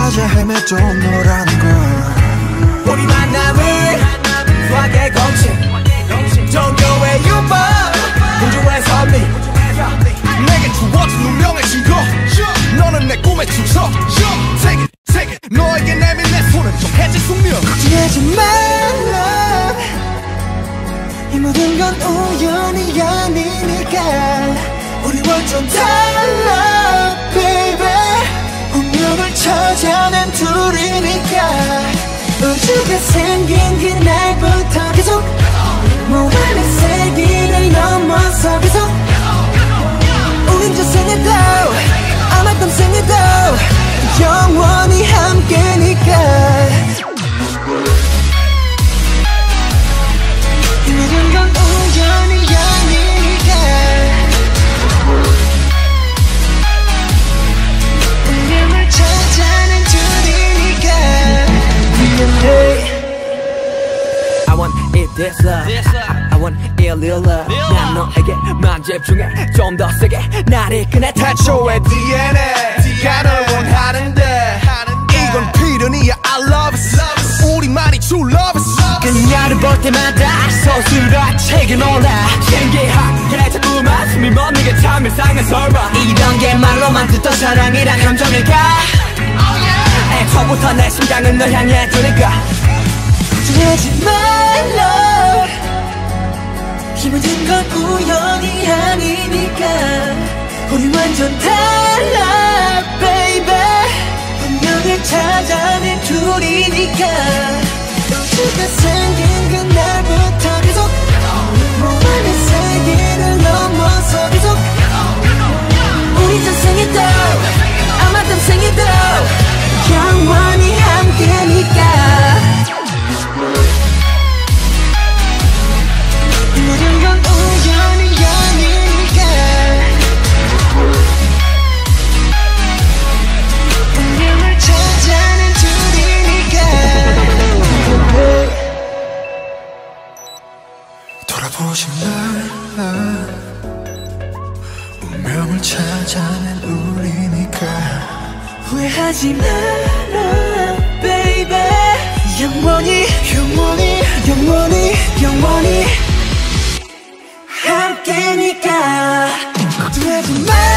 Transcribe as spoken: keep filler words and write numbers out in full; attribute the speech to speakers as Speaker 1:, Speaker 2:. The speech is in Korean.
Speaker 1: 찾아 헤맸던 너라는 걸.
Speaker 2: 우리 만남을 수학의 공식 종교의 유법 공주의 선미
Speaker 1: 내게 주어진 운명의 신고 너는 내 꿈의 축소 Take it, take it 너에게 내민 내 손은 좀 해질 숙명 걱정하지 말라 이 모든 건 우연이 아니니까 우리 완전 달라 baby 운명을 찾아낸 둘이니까 우주가 생긴 그날부터 계속 모험의 세기를 넘어서 계속 우린 저 생에도 아마도 생에도 영원히 함께니까 이 모든 건 우연이 아니니까 운명을 찾아낸 둘이니까 미안해
Speaker 2: I want it this love I want it real love 난 너에게만 집중해 좀 더 세게 나를 이끄네
Speaker 1: 태초의 디엔에이가 널 원하는데 이건 필연이야 I love it 우리만이 true love it
Speaker 2: 그녀를 볼 때마다 서술같이 놀라 신기하게 자꾸만 숨이 멎는 참 이상한 설마 이런 게 말로만 듣던 사랑이란 감정일까 애초부터 내 심장은 널 향해 두니까
Speaker 1: 걱정하지 말라
Speaker 2: 이 모든 건 우연이 아니니까 우리 완전 달라 baby 운명을 찾아낸 둘이니까 우주가 생긴 그날부터 계속 모험의 세계를 넘어서 계속 우리 전생에도 아마 딴생에도 영원히 함께니까 모든 건 우연이 아니니까 운명을 찾아낸 둘이니까
Speaker 1: 돌아보지 말라 운명을 찾아낸 우리니까
Speaker 2: 후회하지 마라 baby 영원히
Speaker 1: 영원히
Speaker 2: 영원히 영원히 함께니까
Speaker 1: 걱정하지 마